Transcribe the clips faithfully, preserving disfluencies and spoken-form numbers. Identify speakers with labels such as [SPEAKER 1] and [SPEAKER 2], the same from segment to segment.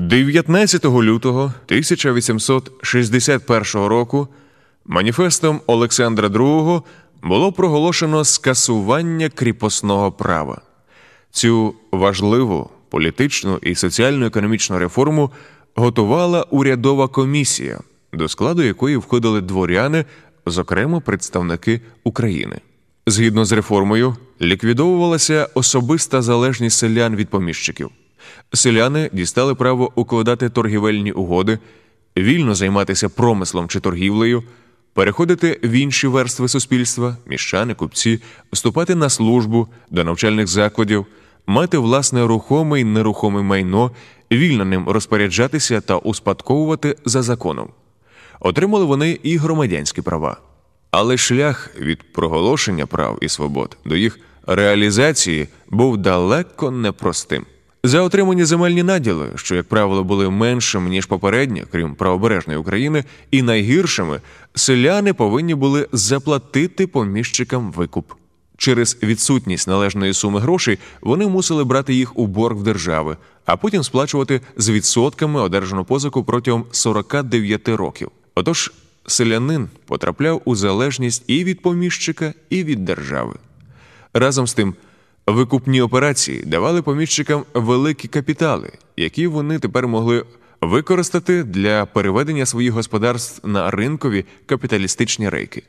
[SPEAKER 1] дев'ятнадцятого лютого тисяча вісімсот шістдесят першого року маніфестом Олександра другого було проголошено скасування кріпосного права. Цю важливу політичну і соціально-економічну реформу готувала урядова комісія, до складу якої входили дворяни, зокрема представники України. Згідно з реформою, ліквідовувалася особиста залежність селян від поміщиків. Селяни дістали право укладати торгівельні угоди, вільно займатися промислом чи торгівлею, переходити в інші верстви суспільства, міщани, купці, вступати на службу до навчальних закладів, мати власне рухоме й нерухоме майно, вільно ним розпоряджатися та успадковувати за законом. Отримали вони і громадянські права. Але шлях від проголошення прав і свобод до їх реалізації був далеко непростим. За отримані земельні наділи, що, як правило, були меншими, ніж попередні, крім правобережної України, і найгіршими, селяни повинні були заплатити поміщикам викуп. Через відсутність належної суми грошей вони мусили брати їх у борг в держави, а потім сплачувати з відсотками одержану позику протягом сорока дев'яти років. Отож, селянин потрапляв у залежність і від поміщика, і від держави. Разом з тим, викупні операції давали поміщикам великі капітали, які вони тепер могли використати для переведення своїх господарств на ринкові капіталістичні рейки.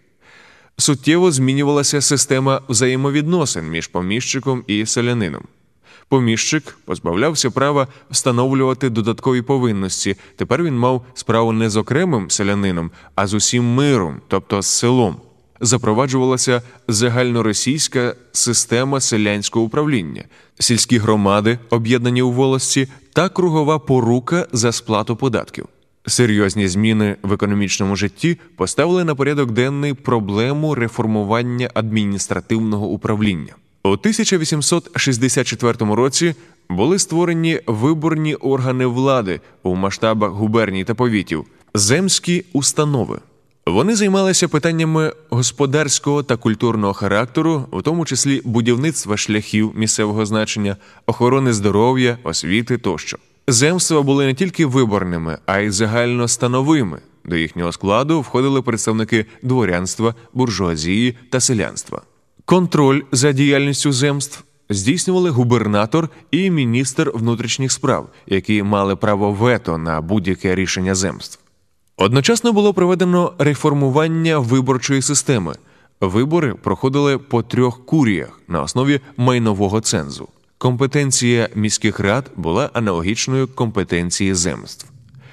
[SPEAKER 1] Суттєво змінювалася система взаємовідносин між поміщиком і селянином. Поміщик позбавлявся права встановлювати додаткові повинності. Тепер він мав справу не з окремим селянином, а з усім миром, тобто з селом. Запроваджувалася загальноросійська система селянського управління, сільські громади, об'єднані у волості, та кругова порука за сплату податків. Серйозні зміни в економічному житті поставили на порядок денний проблему реформування адміністративного управління. У тисяча вісімсот шістдесят четвертому році були створені виборні органи влади у масштабах губерній та повітів – земські установи. Вони займалися питаннями господарського та культурного характеру, в тому числі будівництва шляхів місцевого значення, охорони здоров'я, освіти тощо. Земства були не тільки виборними, а й загальностановими. До їхнього складу входили представники дворянства, буржуазії та селянства. Контроль за діяльністю земств здійснювали губернатор і міністр внутрішніх справ, які мали право вето на будь-яке рішення земств. Одночасно було проведено реформування виборчої системи. Вибори проходили по трьох куріях на основі майнового цензу. Компетенція міських рад була аналогічною компетенції земств.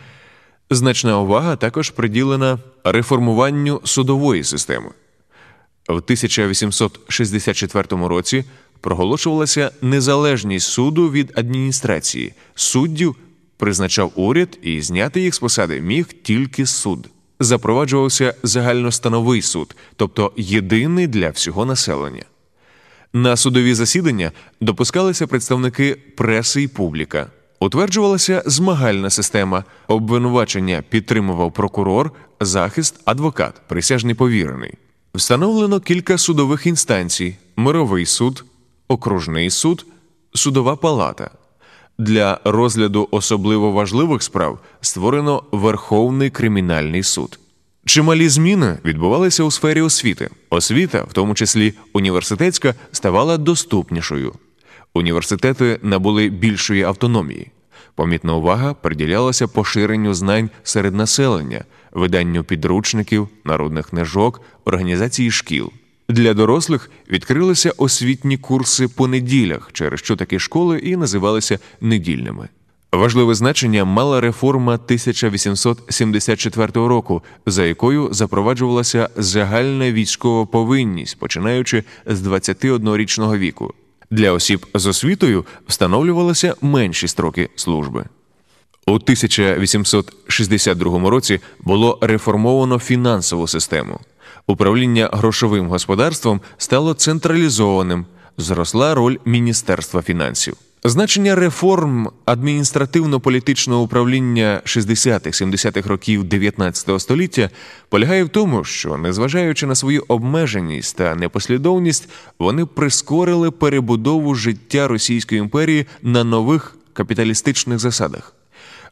[SPEAKER 1] Значна увага також приділена реформуванню судової системи. В тисяча вісімсот шістдесят четвертому році проголошувалася незалежність суду від адміністрації. Суддів призначав уряд, і зняти їх з посади міг тільки суд. Запроваджувався загальностановий суд, тобто єдиний для всього населення. На судові засідання допускалися представники преси і публіка. Утверджувалася змагальна система. Обвинувачення підтримував прокурор, захист – адвокат, присяжний повірений. Встановлено кілька судових інстанцій – мировий суд, окружний суд, судова палата. Для розгляду особливо важливих справ створено Верховний кримінальний суд. Чималі зміни відбувалися у сфері освіти. Освіта, в тому числі університетська, ставала доступнішою. Університети набули більшої автономії. Помітна увага приділялася поширенню знань серед населення, виданню підручників, народних книжок, організації шкіл. Для дорослих відкрилися освітні курси по неділях, через що такі школи і називалися недільними. Важливе значення мала реформа тисяча вісімсот сімдесят четвертого року, за якою запроваджувалася загальна військова повинність, починаючи з двадцятиоднорічного віку. Для осіб з освітою встановлювалися менші строки служби. У тисяча вісімсот шістдесят другому році було реформовано фінансову систему. Управління грошовим господарством стало централізованим, зросла роль Міністерства фінансів. Значення реформ адміністративно-політичного управління шістдесятих-сімдесятих років дев'ятнадцятого століття полягає в тому, що, незважаючи на свою обмеженість та непослідовність, вони прискорили перебудову життя Російської імперії на нових капіталістичних засадах.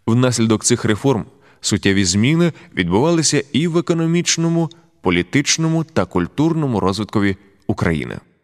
[SPEAKER 1] Внаслідок цих реформ суттєві зміни відбувалися і в економічному, політичному та культурному розвиткові України.